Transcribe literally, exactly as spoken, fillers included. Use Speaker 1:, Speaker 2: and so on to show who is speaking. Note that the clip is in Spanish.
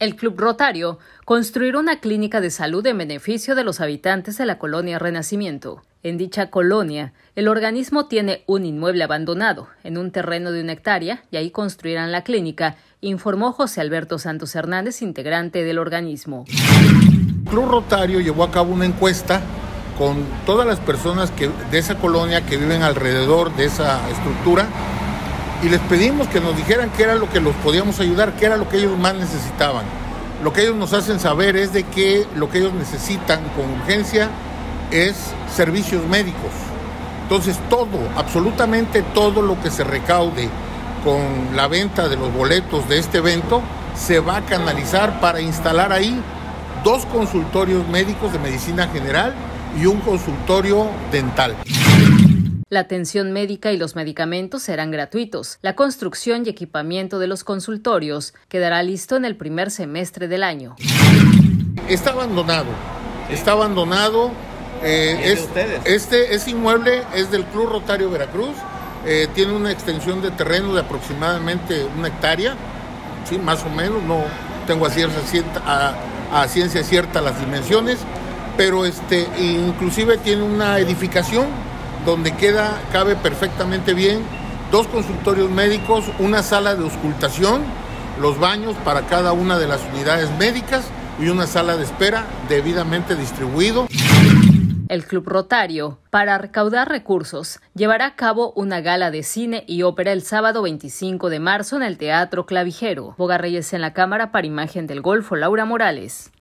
Speaker 1: El Club Rotario construirá una clínica de salud en beneficio de los habitantes de la colonia Renacimiento. En dicha colonia, el organismo tiene un inmueble abandonado en un terreno de una hectárea y ahí construirán la clínica, informó José Alberto Santos Hernández, integrante del organismo.
Speaker 2: El Club Rotario llevó a cabo una encuesta con todas las personas que, de esa colonia que viven alrededor de esa estructura y les pedimos que nos dijeran qué era lo que los podíamos ayudar, qué era lo que ellos más necesitaban. Lo que ellos nos hacen saber es de que lo que ellos necesitan con urgencia es servicios médicos. Entonces todo, absolutamente todo lo que se recaude con la venta de los boletos de este evento se va a canalizar para instalar ahí dos consultorios médicos de medicina general y un consultorio dental.
Speaker 1: La atención médica y los medicamentos serán gratuitos. La construcción y equipamiento de los consultorios quedará listo en el primer semestre del año.
Speaker 2: Está abandonado, está abandonado. Eh,
Speaker 3: ¿Es
Speaker 2: es,
Speaker 3: de ustedes?
Speaker 2: Este ese inmueble es del Club Rotario Veracruz. Eh, tiene una extensión de terreno de aproximadamente una hectárea, sí, más o menos. No tengo a, cierta, a, a ciencia cierta las dimensiones, pero este, inclusive tiene una edificación donde queda, cabe perfectamente bien, dos consultorios médicos, una sala de auscultación, los baños para cada una de las unidades médicas y una sala de espera debidamente distribuido.
Speaker 1: El Club Rotario, para recaudar recursos, llevará a cabo una gala de cine y ópera el sábado veinticinco de marzo en el Teatro Clavijero. Boga Reyes en la cámara para Imagen del Golfo, Laura Morales.